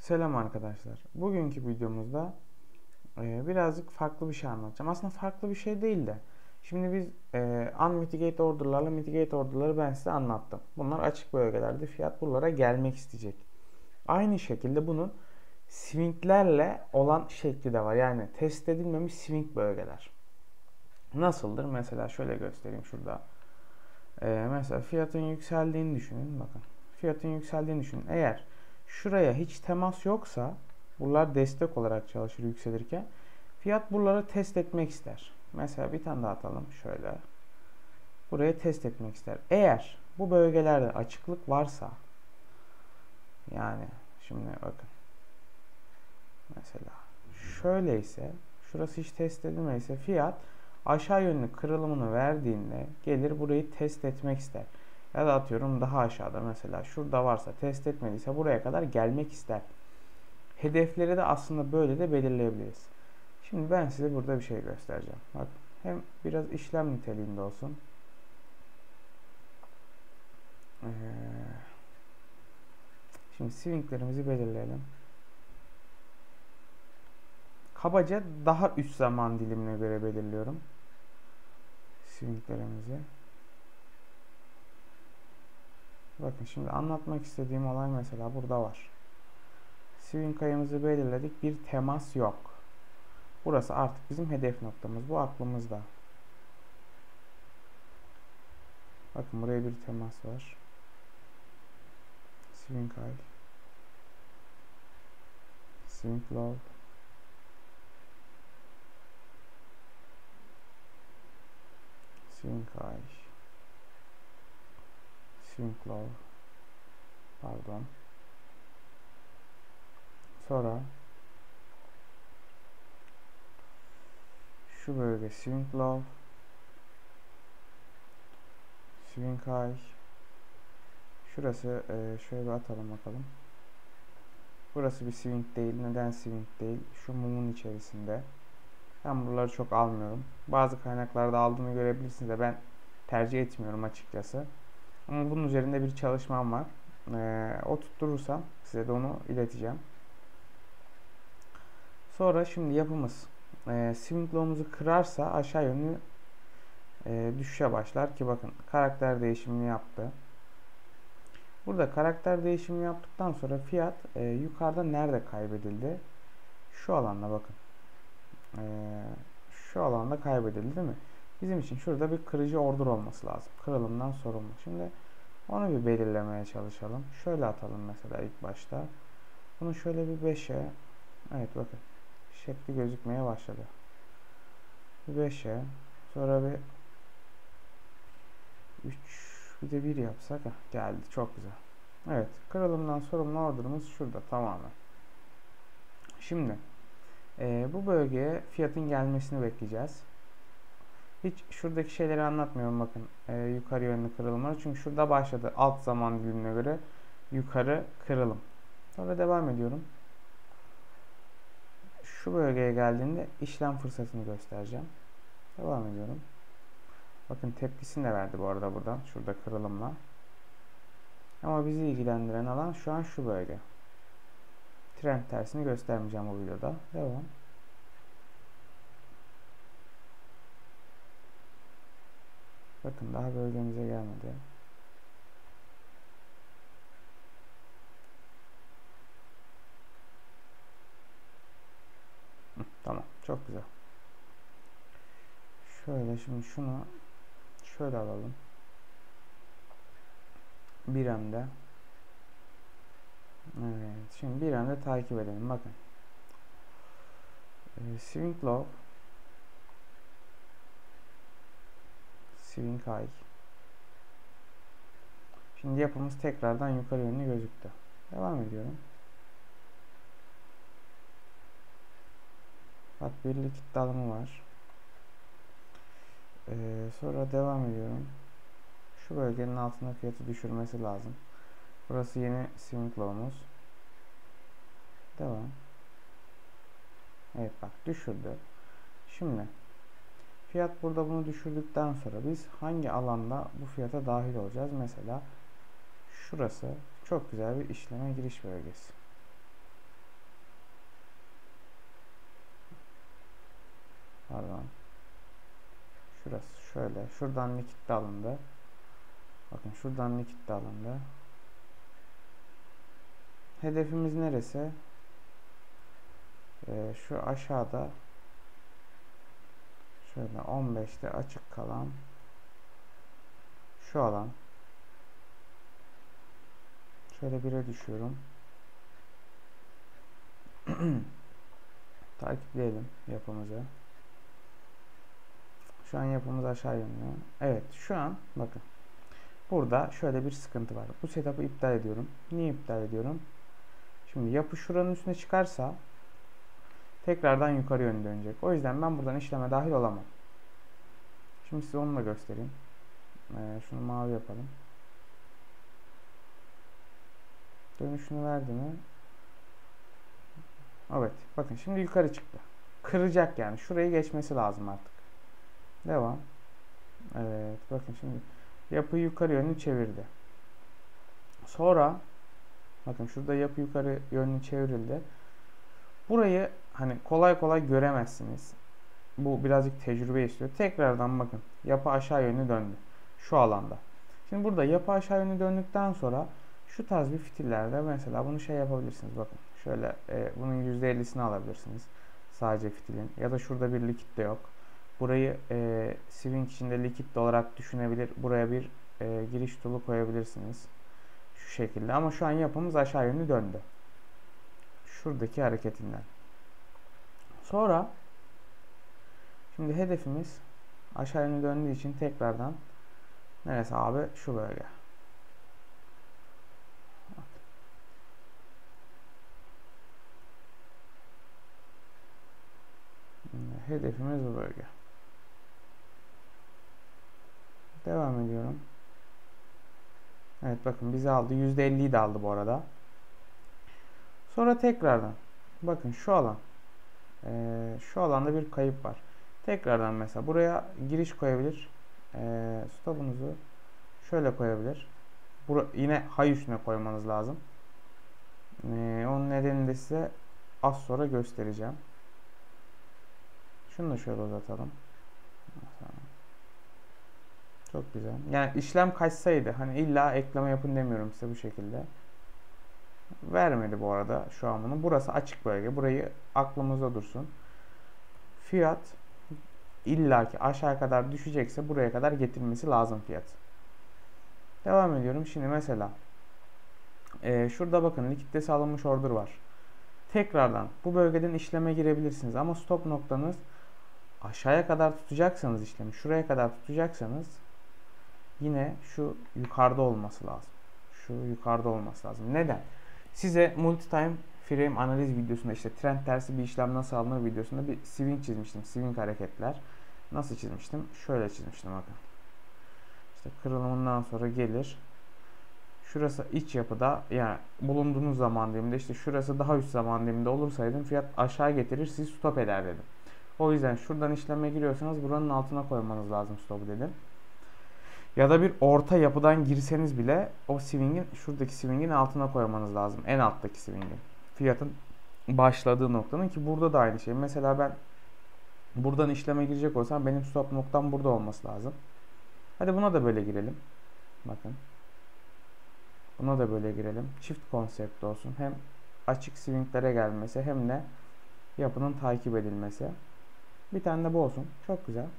Selam arkadaşlar. Bugünkü videomuzda birazcık farklı bir şey anlatacağım. Aslında farklı bir şey değil de. Şimdi biz unmitigate order'larla mitigate order'ları ben size anlattım. Bunlar açık bölgelerde fiyat buralara gelmek isteyecek. Aynı şekilde bunun swinglerle olan şekli de var. Yani test edilmemiş swing bölgeler. Nasıldır? Mesela şöyle göstereyim şurada. Mesela fiyatın yükseldiğini düşünün. Bakın. Fiyatın yükseldiğini düşünün. Eğer şuraya hiç temas yoksa bunlar destek olarak çalışır yükselirken. Fiyat buraları test etmek ister. Mesela bir tane daha atalım. Şöyle. Buraya test etmek ister. Eğer bu bölgelerde açıklık varsa yani şimdi bakın. Mesela şöyle ise şurası hiç test edilmeyse fiyat aşağı yönlü kırılımını verdiğinde gelir burayı test etmek ister. Ya da atıyorum daha aşağıda mesela şurada varsa test etmediyse buraya kadar gelmek ister. Hedefleri de aslında böyle de belirleyebiliriz. Şimdi ben size burada bir şey göstereceğim. Bak hem biraz işlem niteliğinde olsun. Şimdi swinglerimizi belirleyelim. Kabaca daha üst zaman dilimine göre belirliyorum swinglerimizi. Bakın şimdi anlatmak istediğim olay mesela burada var. Swing ayımızı belirledik. Bir temas yok. Burası artık bizim hedef noktamız. Bu aklımızda. Bakın buraya bir temas var. Swing high. Swing low. Swing high. Swing low. Pardon. Sonra şu bölge swing low. Swing high. Şurası şöyle atalım bakalım. Burası bir swing değil. Neden swing değil? Şu mumun içerisinde. Ben buraları çok almıyorum. Bazı kaynaklarda aldığını görebilirsiniz de ben tercih etmiyorum açıkçası. Ama bunun üzerinde bir çalışmam var. O tutturursam size de onu ileteceğim. Sonra şimdi yapımız swing low'umuzu kırarsa aşağı yönlü düşüşe başlar ki bakın karakter değişimini yaptı. Burada karakter değişimini yaptıktan sonra fiyat yukarıda nerede kaybedildi? Şu alanda bakın. Şu alanda kaybedildi değil mi? Bizim için şurada bir kırıcı order olması lazım. Kırılımdan sorumlu. Şimdi onu bir belirlemeye çalışalım. Şöyle atalım mesela ilk başta. Bunu şöyle bir 5'e. Evet bakın. Şekli gözükmeye başladı. Bir 5'e. Sonra bir 3 bir de 1 yapsak. Geldi. Çok güzel. Evet. Kırılımdan sorumlu order'ımız şurada tamamen. Şimdi bu bölgeye fiyatın gelmesini bekleyeceğiz. Hiç şuradaki şeyleri anlatmıyorum bakın. Yukarı yönlü kırılımları. Çünkü şurada başladı. Alt zaman dilimine göre yukarı kırılım. Sonra devam ediyorum. Şu bölgeye geldiğinde işlem fırsatını göstereceğim. Devam ediyorum. Bakın tepkisini de verdi bu arada buradan. Şurada kırılımla. Ama bizi ilgilendiren alan şu an şu bölge. Trend tersini göstermeyeceğim bu videoda. Devam. Bakın daha bölgemize gelmedi. Tamam. Çok güzel. Şöyle şimdi şunu şöyle alalım. Bir anda. Evet. Şimdi bir anda takip edelim. Bakın. Swing low. Swing high. Şimdi yapımız tekrardan yukarı yönlü gözüktü. Devam ediyorum. Bak bir likit dalımı var. Sonra devam ediyorum. Şu bölgenin altında fiyatı düşürmesi lazım. Burası yeni swing low'umuz. Devam. Evet bak düşürdü. Şimdi fiyat burada bunu düşürdükten sonra biz hangi alanda bu fiyata dahil olacağız? Mesela şurası çok güzel bir işleme giriş bölgesi. Pardon. Şurası şöyle. Şuradan likit de alındı. Bakın şuradan likit de alındı. Hedefimiz neresi? Şu aşağıda şöyle 15'te açık kalan şu alan. Şöyle 1'e düşüyorum. Takipleyelim yapımızı. Şu an yapımız aşağı yönlü. Evet, şu an bakın. Burada şöyle bir sıkıntı var. Bu setup'ı iptal ediyorum. Niye iptal ediyorum? Şimdi yapı şuranın üstüne çıkarsa tekrardan yukarı yönlü dönecek. O yüzden ben buradan işleme dahil olamam. Şimdi size onu da göstereyim. Şunu mavi yapalım. Dönüşünü verdi mi? Evet. Bakın şimdi yukarı çıktı. Kıracak yani. Şurayı geçmesi lazım artık. Devam. Evet. Bakın şimdi yapı yukarı yönlü çevirdi. Sonra bakın şurada yapı yukarı yönlü çevrildi. Burayı hani kolay kolay göremezsiniz. Bu birazcık tecrübe istiyor. Tekrardan bakın. Yapı aşağı yönlü döndü. Şu alanda. Şimdi burada yapı aşağı yönlü döndükten sonra şu tarz bir fitillerde mesela bunu şey yapabilirsiniz. Bakın şöyle bunun %50'sini alabilirsiniz. Sadece fitilin. Ya da şurada bir likit de yok. Burayı swing içinde likit olarak düşünebilir. Buraya bir giriş tulu koyabilirsiniz. Şu şekilde. Ama şu an yapımız aşağı yönlü döndü. Şuradaki hareketinden. Sonra şimdi hedefimiz aşağı yönlü döndüğü için tekrardan neresi abi? Şu bölge. Hedefimiz bu bölge. Devam ediyorum. Evet bakın bizi aldı. %50'yi de aldı bu arada. Sonra tekrardan bakın şu alan. Şu alanda bir kayıp var. Tekrardan mesela buraya giriş koyabilir. Stopunuzu şöyle koyabilir. Yine hay üstüne koymanız lazım. Onun nedenini de size az sonra göstereceğim. Şunu da şöyle uzatalım. Çok güzel. Yani işlem kaçsaydı hani illa ekleme yapın demiyorum size bu şekilde. Vermedi bu arada şu an bunu. Burası açık bölge. Burayı aklımızda dursun. Fiyat illaki aşağı kadar düşecekse buraya kadar getirmesi lazım fiyat. Devam ediyorum. Şimdi mesela şurada bakın likitte sağlanmış order var. Tekrardan bu bölgeden işleme girebilirsiniz ama stop noktanız aşağıya kadar tutacaksanız işlemi şuraya kadar tutacaksanız yine şu yukarıda olması lazım. Şu yukarıda olması lazım. Neden? Size multi-time frame analiz videosunda işte trend tersi bir işlem nasıl alınır videosunda bir swing çizmiştim. Swing hareketler. Nasıl çizmiştim? Şöyle çizmiştim bakın. İşte kırılımından sonra gelir. Şurası iç yapıda yani bulunduğunuz zaman dilimde işte şurası daha üst zaman diliminde olursaydım fiyat aşağı getirir sizi stop eder dedim. O yüzden şuradan işleme giriyorsanız buranın altına koymanız lazım stopu dedim. Ya da bir orta yapıdan girseniz bile o swing'in şuradaki swing'in altına koymanız lazım. En alttaki swing'in. Fiyatın başladığı noktanın ki burada da aynı şey. Mesela ben buradan işleme girecek olsam benim stop noktam burada olması lazım. Hadi buna da böyle girelim. Bakın. Buna da böyle girelim. Çift konsept olsun. Hem açık swinglere gelmesi hem de yapının takip edilmesi. Bir tane de bu olsun. Çok güzel.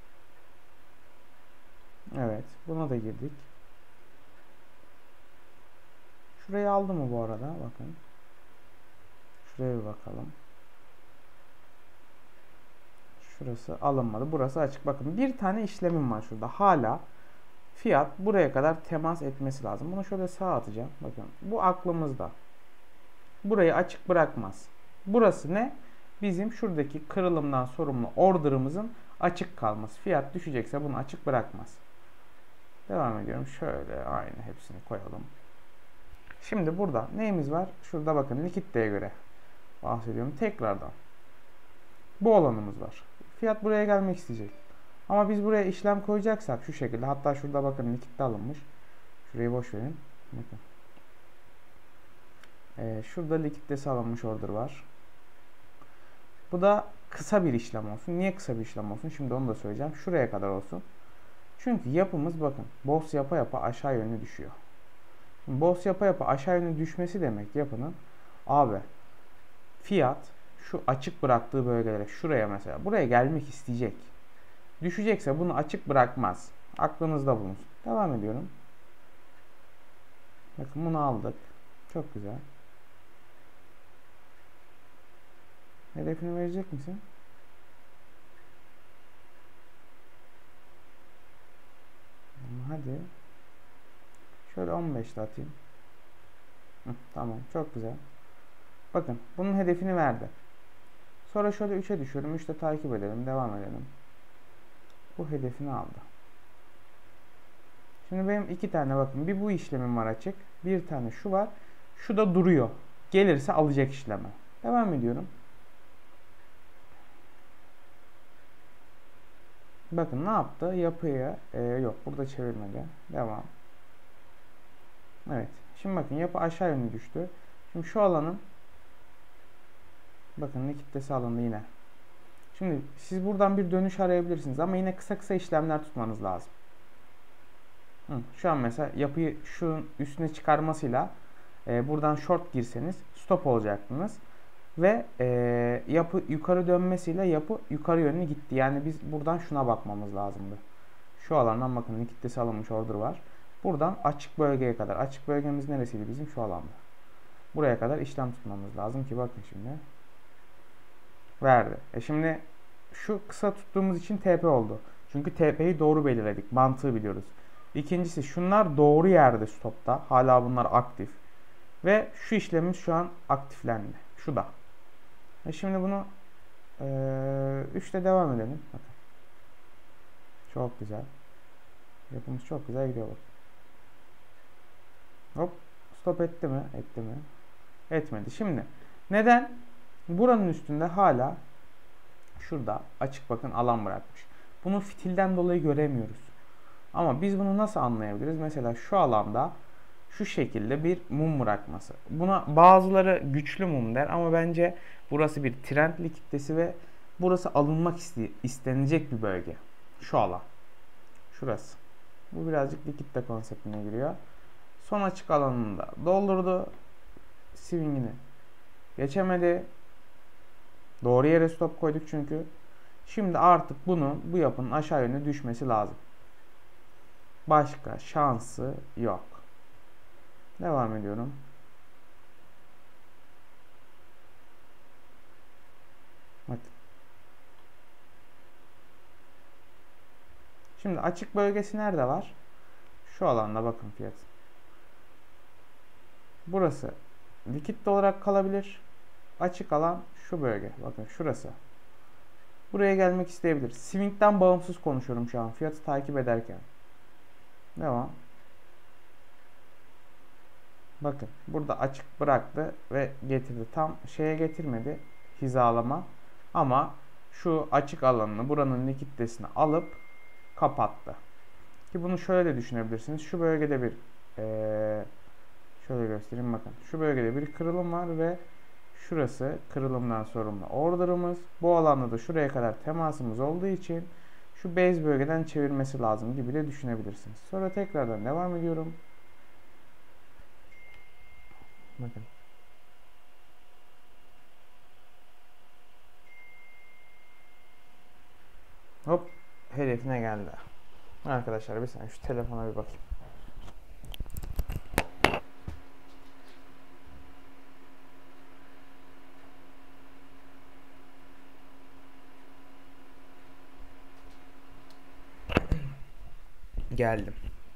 Evet. Buna da girdik. Şurayı aldı mı bu arada? Bakın. Şuraya bir bakalım. Şurası alınmadı. Burası açık. Bakın bir tane işlemim var şurada. Hala fiyat buraya kadar temas etmesi lazım. Bunu şöyle sağa atacağım. Bakın bu aklımızda. Burayı açık bırakmaz. Burası ne? Bizim şuradaki kırılımdan sorumlu order'ımızın açık kalması. Fiyat düşecekse bunu açık bırakmaz. Devam ediyorum. Şöyle aynı hepsini koyalım. Şimdi burada neyimiz var? Şurada bakın likitteye göre bahsediyorum. Tekrardan. Bu olanımız var. Fiyat buraya gelmek isteyecek. Ama biz buraya işlem koyacaksak şu şekilde. Hatta şurada bakın likitte alınmış. Şurayı boş verin. Bakın. Şurada likitte alınmış order var. Bu da kısa bir işlem olsun. Niye kısa bir işlem olsun? Şimdi onu da söyleyeceğim. Şuraya kadar olsun. Çünkü yapımız bakın BOS yapa yapa aşağı yönlü düşüyor. BOS yapa yapa aşağı yönlü düşmesi demek yapının abi fiyat şu açık bıraktığı bölgelere şuraya mesela buraya gelmek isteyecek. Düşecekse bunu açık bırakmaz. Aklınızda bulunsun. Devam ediyorum. Bakın bunu aldık. Çok güzel. Hedefini verecek misin? Hadi. Şöyle 15 de atayım. Tamam. Çok güzel. Bakın. Bunun hedefini verdi. Sonra şöyle 3'e düşüyorum. 3'te takip edelim. Devam edelim. Bu hedefini aldı. Şimdi benim 2 tane bakın. Bir bu işlemim var açık. Bir tane şu var. Şu da duruyor. Gelirse alacak işlemi. Devam ediyorum. Bakın ne yaptı? Yapıya yok burada çevirmedi. Devam. Evet. Şimdi bakın yapı aşağı yönlü düştü. Şimdi şu alanın bakın ne kitlesi alındı yine. Şimdi siz buradan bir dönüş arayabilirsiniz ama yine kısa kısa işlemler tutmanız lazım. Şu an mesela yapıyı şunun üstüne çıkarmasıyla buradan short girseniz stop olacaktınız. Ve yapı yukarı dönmesiyle yapı yukarı yönlü gitti. Yani biz buradan şuna bakmamız lazımdı. Şu alandan bakın kitlesi alınmış order var. Buradan açık bölgeye kadar. Açık bölgemiz neresiydi bizim? Şu alanda. Buraya kadar işlem tutmamız lazım ki bakın şimdi. Verdi. Şimdi şu kısa tuttuğumuz için TP oldu. Çünkü TP'yi doğru belirledik. Mantığı biliyoruz. İkincisi şunlar doğru yerde stopta. Hala bunlar aktif. Ve şu işlemimiz şu an aktiflendi. Şu da. Şimdi bunu 3'te devam edelim. Bakın. Çok güzel. Yapımız çok güzel gidiyor bak. Hop. Stop etti mi? Etti mi? Etmedi. Şimdi neden? Buranın üstünde hala şurada açık bakın alan bırakmış. Bunu fitilden dolayı göremiyoruz. Ama biz bunu nasıl anlayabiliriz? Mesela şu alanda şu şekilde bir mum bırakması. Buna bazıları güçlü mum der ama bence burası bir trendli kitlesi ve burası alınmak istenecek bir bölge. Şu alan. Şurası. Bu birazcık likitte konseptine giriyor. Son açık alanını da doldurdu. Swing'ini geçemedi. Doğru yere stop koyduk çünkü. Şimdi artık bu yapının aşağı yönlü düşmesi lazım. Başka şansı yok. Devam ediyorum. Bakın. Şimdi açık bölgesi nerede var? Şu alanda bakın fiyat. Burası likit olarak kalabilir. Açık alan şu bölge. Bakın şurası. Buraya gelmek isteyebilir. Swing'den bağımsız konuşuyorum şu an. Fiyatı takip ederken. Devam. Bakın burada açık bıraktı ve getirdi. Tam şeye getirmedi. Hizalama. Ama şu açık alanını buranın likiditesini alıp kapattı. Ki bunu şöyle de düşünebilirsiniz. Şu bölgede bir şöyle göstereyim bakın. Şu bölgede bir kırılım var ve şurası kırılımdan sorumlu order'ımız. Bu alanda da şuraya kadar temasımız olduğu için şu base bölgeden çevirmesi lazım gibi de düşünebilirsiniz. Sonra tekrardan devam ediyorum. Bakın. Hop. Hedefine geldi. Arkadaşlar bir saniye şu telefona bir bakayım. Geldim.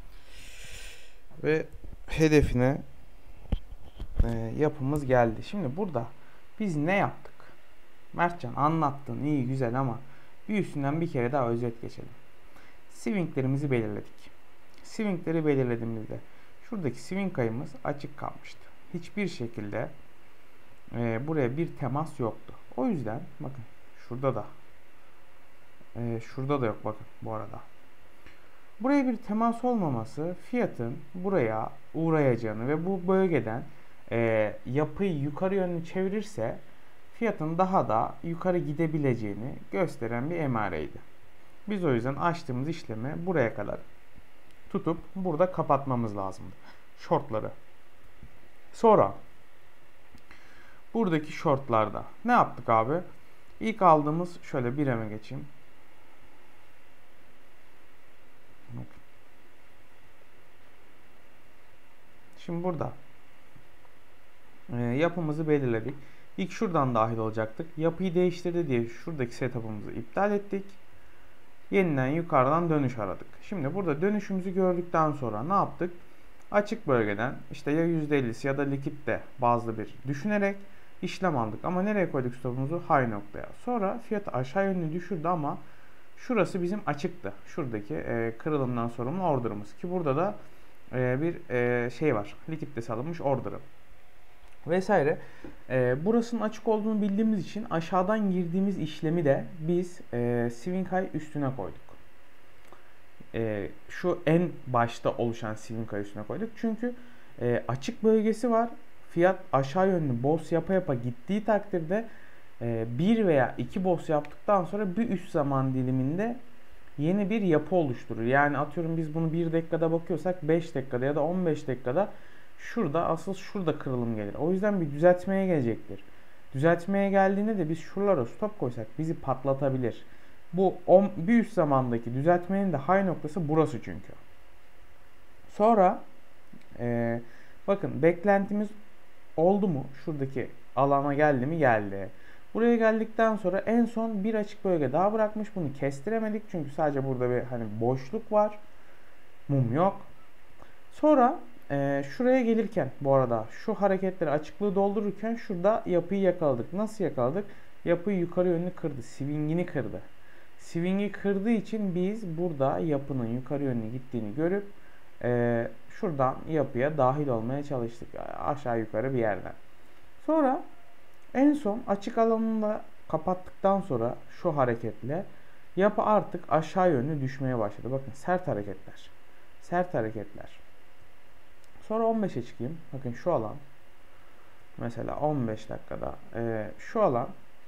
Ve hedefine yapımız geldi. Şimdi burada biz ne yaptık? Mertcan anlattın iyi güzel ama bir üstünden bir kere daha özet geçelim. Swinglerimizi belirledik. Swingleri belirlediğimizde şuradaki swing ayımız açık kalmıştı. Hiçbir şekilde buraya bir temas yoktu. O yüzden bakın şurada da yok bakın bu arada. Buraya bir temas olmaması fiyatın buraya uğrayacağını ve bu bölgeden yapıyı yukarı yönlü çevirirse fiyatın daha da yukarı gidebileceğini gösteren bir emareydi. Biz o yüzden açtığımız işlemi buraya kadar tutup burada kapatmamız lazımdı. Shortları. Sonra buradaki shortlarda ne yaptık abi? İlk aldığımız, şöyle bir eme geçeyim. Şimdi burada yapımızı belirledik. İlk şuradan dahil olacaktık. Yapıyı değiştirdi diye şuradaki setup'ımızı iptal ettik. Yeniden yukarıdan dönüş aradık. Şimdi burada dönüşümüzü gördükten sonra ne yaptık? Açık bölgeden işte ya %50'si ya da likitte bazlı bir düşünerek işlem aldık. Ama nereye koyduk stopumuzu? High noktaya. Sonra fiyatı aşağı yönlü düşürdü ama şurası bizim açıktı. Şuradaki kırılımdan sorumlu order'ımız. Ki burada da bir şey var. Likitte salınmış order'ı. Vesaire. Burasının açık olduğunu bildiğimiz için aşağıdan girdiğimiz işlemi de biz swing high üstüne koyduk. Şu en başta oluşan swing high üstüne koyduk. Çünkü açık bölgesi var. Fiyat aşağı yönlü boss yapa yapa gittiği takdirde bir veya iki boss yaptıktan sonra bir üst zaman diliminde yeni bir yapı oluşturur. Yani atıyorum biz bunu 1 dakikada bakıyorsak 5 dakikada ya da 15 dakikada şurada kırılım gelir. O yüzden bir düzeltmeye gelecektir. Düzeltmeye geldiğinde de biz şuralara stop koysak bizi patlatabilir. Bu bir üst zamandaki düzeltmenin de high noktası burası çünkü. Sonra bakın beklentimiz oldu mu? Şuradaki alana geldi mi? Geldi. Buraya geldikten sonra en son bir açık bölge daha bırakmış. Bunu kestiremedik çünkü sadece burada bir hani boşluk var. Mum yok. Sonra şuraya gelirken bu arada şu hareketleri açıklığı doldururken şurada yapıyı yakaladık. Nasıl yakaladık? Yapıyı yukarı yönlü kırdı. Swing'ini kırdı. Swing'i kırdığı için biz burada yapının yukarı yönlü gittiğini görüp şuradan yapıya dahil olmaya çalıştık. Aşağı yukarı bir yerden. Sonra en son açık alanını da kapattıktan sonra şu hareketle yapı artık aşağı yönlü düşmeye başladı. Bakın sert hareketler. Sert hareketler. Sonra 15'e çıkayım. Bakın şu alan. Mesela 15 dakikada şu alan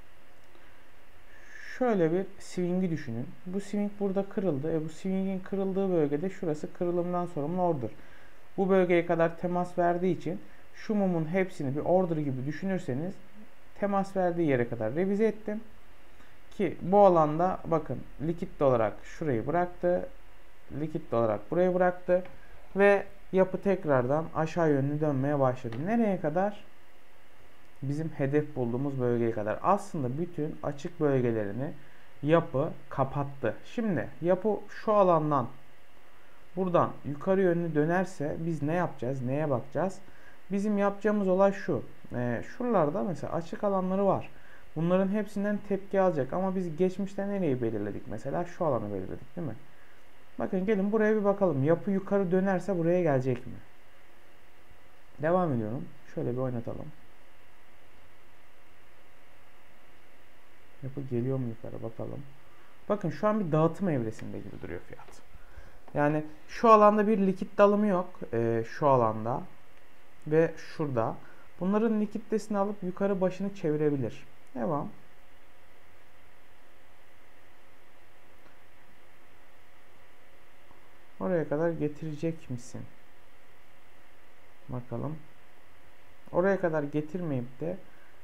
şöyle bir swing'i düşünün. Bu swing burada kırıldı. Bu swing'in kırıldığı bölgede şurası kırılımdan sorumlu order. Bu bölgeye kadar temas verdiği için şu mumun hepsini bir order gibi düşünürseniz temas verdiği yere kadar revize ettim. Ki bu alanda bakın likitli olarak şurayı bıraktı. Likitli olarak burayı bıraktı. Ve yapı tekrardan aşağı yönlü dönmeye başladı. Nereye kadar? Bizim hedef bulduğumuz bölgeye kadar. Aslında bütün açık bölgelerini yapı kapattı. Şimdi yapı şu alandan buradan yukarı yönlü dönerse biz ne yapacağız? Neye bakacağız? Bizim yapacağımız olay şu. Şuralarda mesela açık alanları var. Bunların hepsinden tepki alacak. Ama biz geçmişte nereyi belirledik? Mesela şu alanı belirledik değil mi? Bakın gelin buraya bir bakalım. Yapı yukarı dönerse buraya gelecek mi? Devam ediyorum. Şöyle bir oynatalım. Yapı geliyor mu yukarı bakalım. Bakın şu an bir dağıtım evresinde gibi duruyor fiyat. Yani şu alanda bir likit dalımı yok. Şu alanda. Ve şurada. Bunların likiditesini alıp yukarı başını çevirebilir. Devam. Oraya kadar getirecek misin? Bakalım. Oraya kadar getirmeyip de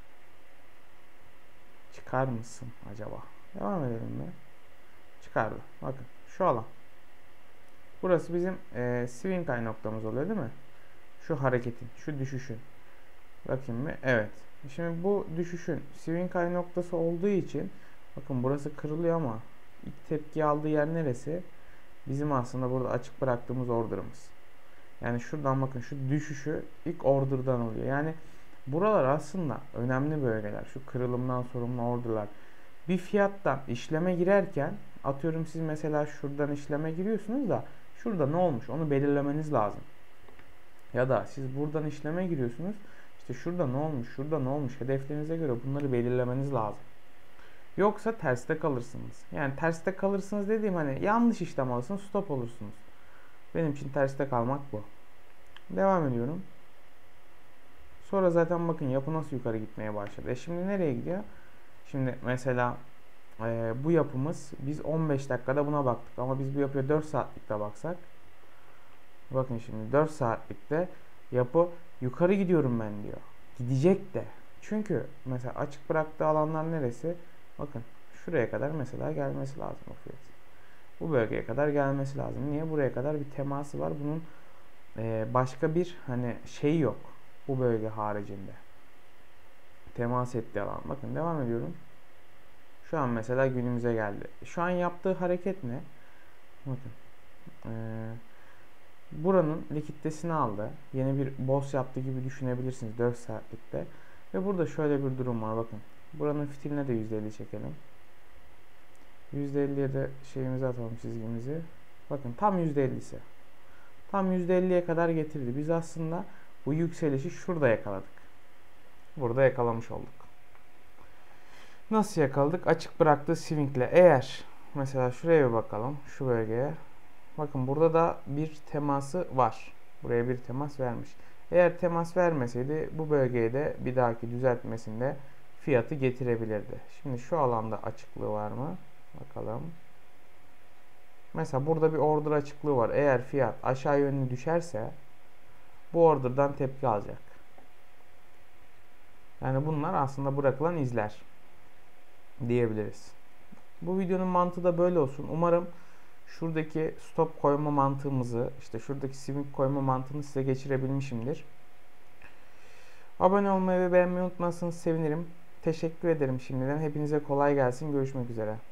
çıkar mısın acaba? Devam edelim mi? Çıkardı. Bakın şu alan. Burası bizim swing high noktamız oluyor değil mi? Şu hareketin, şu düşüşün. Bakayım mı? Evet. Şimdi bu düşüşün swing high noktası olduğu için bakın burası kırılıyor ama ilk tepki aldığı yer neresi? Bizim aslında burada açık bıraktığımız order'ımız. Yani şuradan bakın şu düşüşü ilk order'dan oluyor. Yani buralar aslında önemli bölgeler. Şu kırılımdan sorumlu order'lar. Bir fiyattan işleme girerken atıyorum siz mesela şuradan işleme giriyorsunuz da şurada ne olmuş onu belirlemeniz lazım. Ya da siz buradan işleme giriyorsunuz. İşte şurada ne olmuş, şurada ne olmuş hedeflerinize göre bunları belirlemeniz lazım. Yoksa terste kalırsınız. Yani terste kalırsınız dediğim hani yanlış işlem alırsınız, stop olursunuz. Benim için terste kalmak bu. Devam ediyorum. Sonra zaten bakın yapı nasıl yukarı gitmeye başladı. Şimdi nereye gidiyor? Şimdi mesela bu yapımız, biz 15 dakikada buna baktık ama biz bu yapıya 4 saatlikte baksak, bakın şimdi 4 saatlikte yapı yukarı gidiyorum ben diyor. Gidecek de. Çünkü mesela açık bıraktığı alanlar neresi? Bakın şuraya kadar mesela gelmesi lazım o fiyat. Bu bölgeye kadar gelmesi lazım. Niye? Buraya kadar bir teması var. Bunun başka bir hani şeyi yok. Bu bölge haricinde. Temas ettiği alan. Bakın devam ediyorum. Şu an mesela günümüze geldi. Şu an yaptığı hareket ne? Bakın. Buranın likiditesini aldı. Yeni bir boss yaptı gibi düşünebilirsiniz 4 saatlikte. Ve burada şöyle bir durum var. Bakın. Buranın fitiline de %50 çekelim. %50'ye de şeyimizi atalım, çizgimizi. Bakın tam %50'si. Tam %50'ye kadar getirdi. Biz aslında bu yükselişi şurada yakaladık. Burada yakalamış olduk. Nasıl yakaladık? Açık bıraktığı swingle. Eğer mesela şuraya bir bakalım. Şu bölgeye. Bakın burada da bir teması var. Buraya bir temas vermiş. Eğer temas vermeseydi bu bölgeye de bir dahaki düzeltmesinde fiyatı getirebilirdi. Şimdi şu alanda açıklığı var mı? Bakalım. Mesela burada bir order açıklığı var. Eğer fiyat aşağı yönlü düşerse bu order'dan tepki alacak. Yani bunlar aslında bırakılan izler diyebiliriz. Bu videonun mantığı da böyle olsun. Umarım şuradaki stop koyma mantığımızı, işte şuradaki swing koyma mantığını size geçirebilmişimdir. Abone olmayı ve beğenmeyi unutmazsanız sevinirim. Teşekkür ederim şimdiden. Hepinize kolay gelsin. Görüşmek üzere.